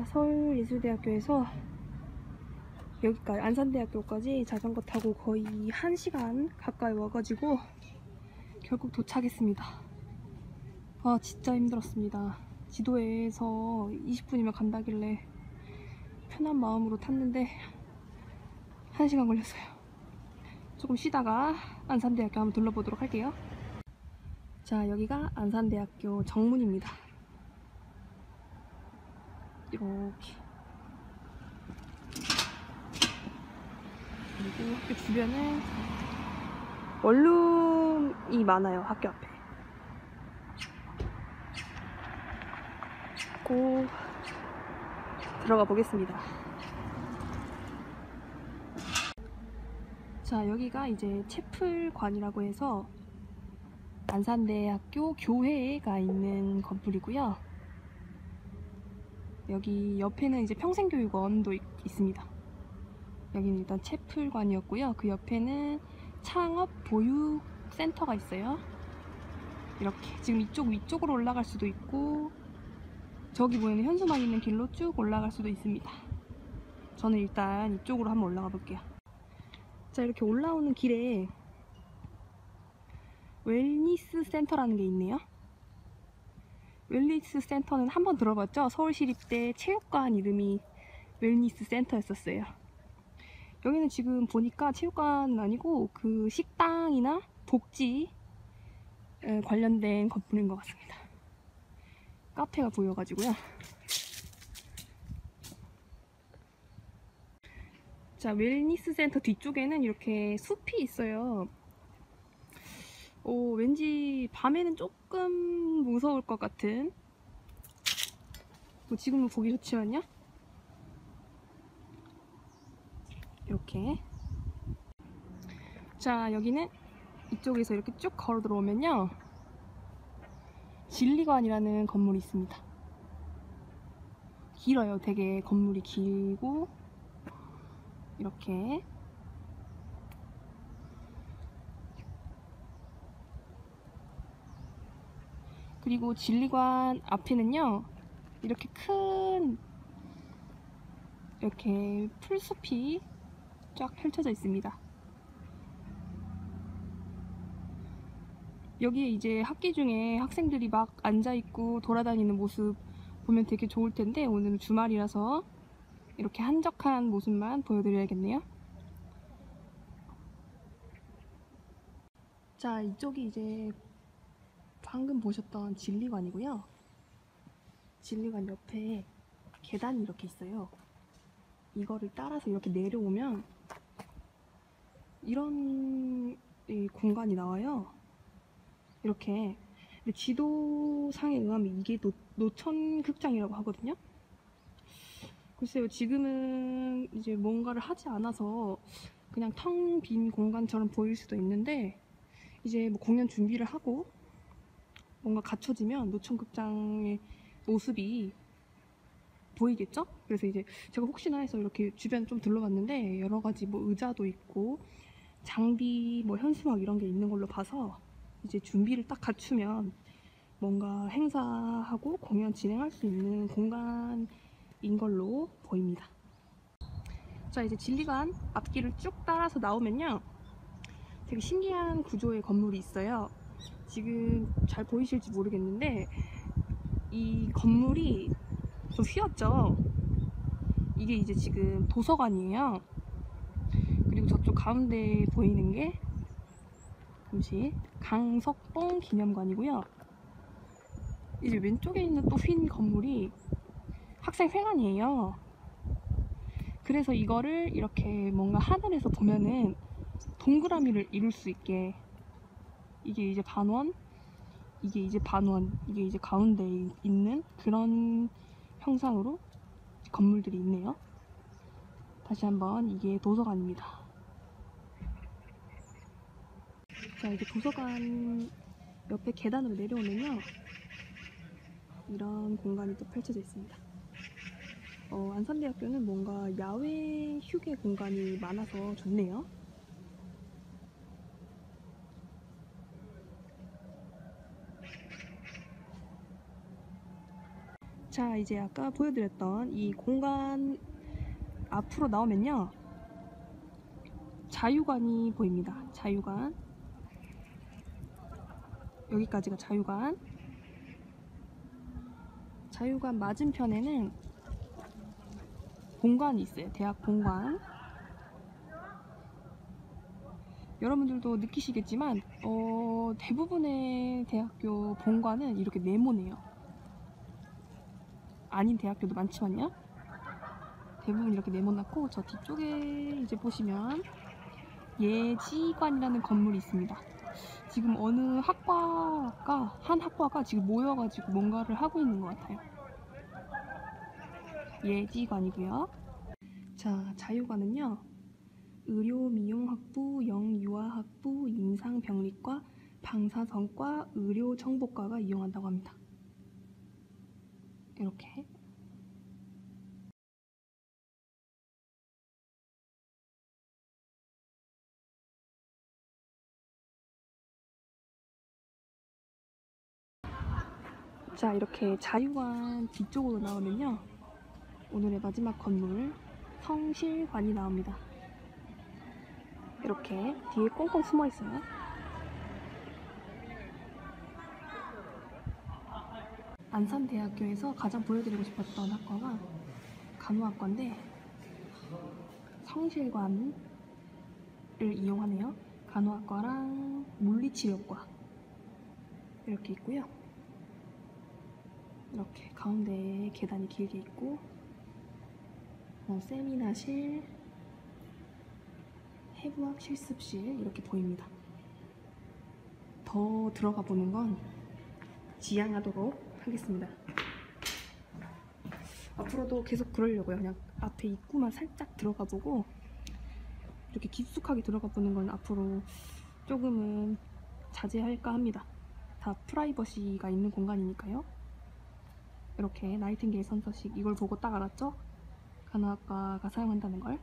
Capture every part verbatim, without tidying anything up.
자, 서울예술대학교에서 여기까지 안산대학교까지 자전거 타고 거의 한 시간 가까이 와가지고 결국 도착했습니다. 아, 진짜 힘들었습니다. 지도에서 이십 분이면 간다길래 편한 마음으로 탔는데 한 시간 걸렸어요. 조금 쉬다가 안산대학교 한번 둘러보도록 할게요. 자, 여기가 안산대학교 정문입니다. 이렇게. 그리고 학교 주변은 원룸이 많아요. 학교 앞에. 고 들어가 보겠습니다. 자, 여기가 이제 채플관이라고 해서 안산대학교 교회가 있는 건물이고요. 여기 옆에는 이제 평생교육원도 있, 있습니다. 여기는 일단 채플관이었고요. 그 옆에는 창업보육센터가 있어요. 이렇게 지금 이쪽 위쪽으로 올라갈 수도 있고, 저기 보이는 현수막 있는 길로 쭉 올라갈 수도 있습니다. 저는 일단 이쪽으로 한번 올라가 볼게요. 자, 이렇게 올라오는 길에 웰니스 센터라는 게 있네요. 웰니스 센터는 한번 들어봤죠? 서울시립대 체육관 이름이 웰니스 센터였었어요. 여기는 지금 보니까 체육관은 아니고 그 식당이나 복지 관련된 건물인 것 같습니다. 카페가 보여가지고요. 자, 웰니스 센터 뒤쪽에는 이렇게 숲이 있어요. 오, 왠지 밤에는 조금 무서울 것 같은, 뭐 지금은 보기 좋지만요. 이렇게. 자, 여기는 이쪽에서 이렇게 쭉 걸어 들어오면요, 진리관이라는 건물이 있습니다. 길어요. 되게 건물이 길고 이렇게. 그리고 진리관 앞에는요, 이렇게 큰 이렇게 풀숲이 쫙 펼쳐져 있습니다. 여기에 이제 학기 중에 학생들이 막 앉아있고 돌아다니는 모습 보면 되게 좋을 텐데, 오늘은 주말이라서 이렇게 한적한 모습만 보여드려야겠네요. 자, 이쪽이 이제 방금 보셨던 진리관이고요. 진리관 옆에 계단이 이렇게 있어요. 이거를 따라서 이렇게 내려오면 이런 이 공간이 나와요. 이렇게. 근데 지도상에 의하면 이게 노, 노천극장이라고 하거든요. 글쎄요, 지금은 이제 뭔가를 하지 않아서 그냥 텅 빈 공간처럼 보일 수도 있는데, 이제 뭐 공연 준비를 하고 뭔가 갖춰지면 노천극장의 모습이 보이겠죠? 그래서 이제 제가 혹시나 해서 이렇게 주변 좀 둘러봤는데, 여러 가지 뭐 의자도 있고 장비, 뭐 현수막 이런 게 있는 걸로 봐서 이제 준비를 딱 갖추면 뭔가 행사하고 공연 진행할 수 있는 공간인 걸로 보입니다. 자, 이제 진리관 앞길을 쭉 따라서 나오면요, 되게 신기한 구조의 건물이 있어요. 지금 잘 보이실지 모르겠는데 이 건물이 좀 휘었죠? 이게 이제 지금 도서관이에요. 그리고 저쪽 가운데 보이는 게 잠시 강석봉 기념관이고요. 이제 왼쪽에 있는 또 휜 건물이 학생회관이에요. 그래서 이거를 이렇게 뭔가 하늘에서 보면은 동그라미를 이룰 수 있게, 이게 이제 반원, 이게 이제 반원, 이게 이제 가운데 있는 그런 형상으로 건물들이 있네요. 다시 한번, 이게 도서관입니다. 자, 이제 도서관 옆에 계단으로 내려오면요, 이런 공간이 또 펼쳐져 있습니다. 어, 안산대학교는 뭔가 야외 휴게 공간이 많아서 좋네요. 자, 이제 아까 보여드렸던 이 공간 앞으로 나오면요, 자유관이 보입니다. 자유관. 여기까지가 자유관. 자유관 맞은편에는 본관이 있어요. 대학 본관. 여러분들도 느끼시겠지만 어, 대부분의 대학교 본관은 이렇게 네모네요. 아닌 대학교도 많지만요, 대부분 이렇게 네모났고, 저 뒤쪽에 이제 보시면 예지관이라는 건물이 있습니다. 지금 어느 학과가 한 학과가 지금 모여가지고 뭔가를 하고 있는 것 같아요. 예지관이고요. 자, 자유관은요, 의료미용학부, 영유아학부, 임상병리과, 방사선과, 의료정보과가 이용한다고 합니다. 이렇게. 자, 이렇게 자유관 뒤쪽으로 나오면요, 오늘의 마지막 건물 성실관이 나옵니다. 이렇게 뒤에 꽁꽁 숨어 있어요. 안산대학교에서 가장 보여드리고 싶었던 학과가 간호학과인데 성실관을 이용하네요. 간호학과랑 물리치료과 이렇게 있고요. 이렇게 가운데에 계단이 길게 있고, 어, 세미나실, 해부학 실습실 이렇게 보입니다. 더 들어가 보는 건 지양하도록 하겠습니다. 앞으로도 계속 그러려고요. 그냥 앞에 입구만 살짝 들어가 보고, 이렇게 깊숙하게 들어가 보는 건 앞으로 조금은 자제할까 합니다. 다 프라이버시가 있는 공간이니까요. 이렇게 나이팅게일 선서식, 이걸 보고 딱 알았죠? 간호학과가 사용한다는 걸.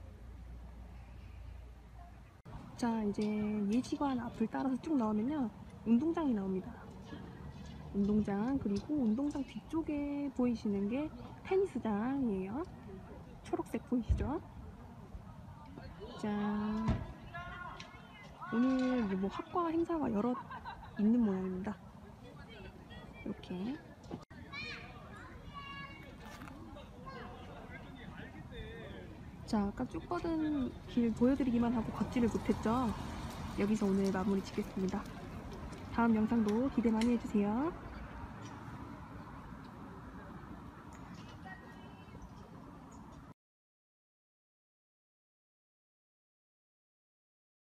자, 이제 예지관 앞을 따라서 쭉 나오면요, 운동장이 나옵니다. 운동장, 그리고 운동장 뒤쪽에 보이시는 게 테니스장이에요. 초록색 보이시죠? 자, 오늘 뭐 학과 행사가 여러 있는 모양입니다. 이렇게. 자, 아까 쭉 뻗은 길 보여드리기만 하고 걷지를 못했죠? 여기서 오늘 마무리 짓겠습니다. 다음 영상도 기대 많이 해주세요.